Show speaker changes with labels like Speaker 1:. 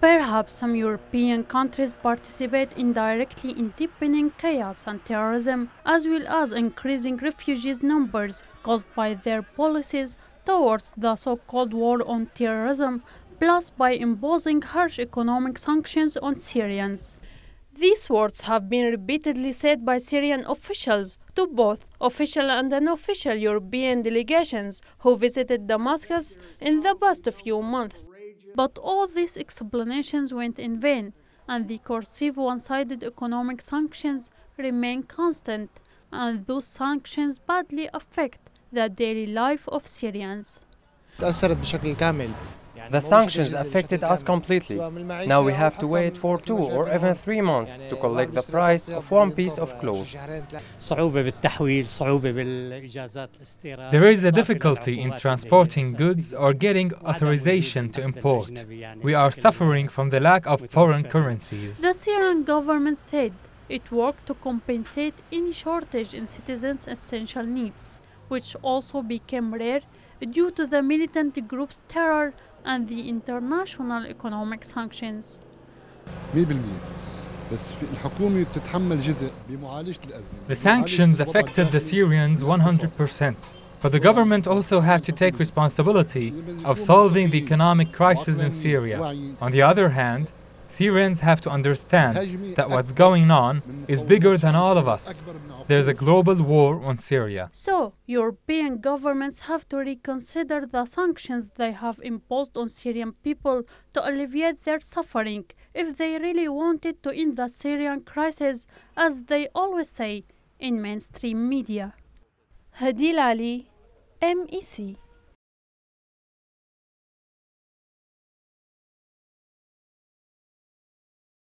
Speaker 1: Perhaps some European countries participate indirectly in deepening chaos and terrorism, as well as increasing refugees numbers caused by their policies towards the so-called war on terrorism, plus by imposing harsh economic sanctions on Syrians. These words have been repeatedly said by Syrian officials to both official and unofficial European delegations who visited Damascus in the past few months. But all these explanations went in vain, and the coercive one-sided economic sanctions remain constant, and those sanctions badly affect the daily life of Syrians.
Speaker 2: The sanctions affected us completely. Now we have to wait for 2 or even 3 months to collect the price of one piece of clothes.
Speaker 3: There is a difficulty in transporting goods or getting authorization to import. We are suffering from the lack of foreign currencies.
Speaker 1: The Syrian government said it worked to compensate any shortage in citizens' essential needs, which also became rare due to the militant group's terror and the international economic sanctions.
Speaker 3: The sanctions affected the Syrians 100%, but the government also had to take responsibility of solving the economic crisis in Syria. On the other hand, Syrians have to understand that what's going on is bigger than all of us. There's a global war on Syria.
Speaker 1: So, European governments have to reconsider the sanctions they have imposed on Syrian people to alleviate their suffering if they really wanted to end the Syrian crisis, as they always say in mainstream media. Hadil Ali, MEC.